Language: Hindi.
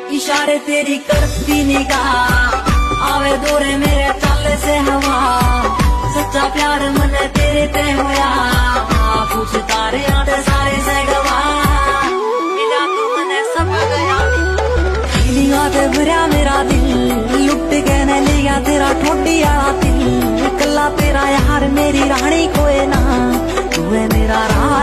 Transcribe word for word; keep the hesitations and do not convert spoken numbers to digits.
इशारे तेरी करती निगाह, आवे दौरे मेरे चाले से हवा। सच्चा प्यार मन तेरे ते होया, पूछ तारे आते सारे से गवा। मिला तू मने सब गया, फीलिंगा ते भरया मेरा दिल, लुट के न लिया तेरा ठोडी आला दिल। कला तेरा यार मेरी रानी कोई ना, तू है मेरा राह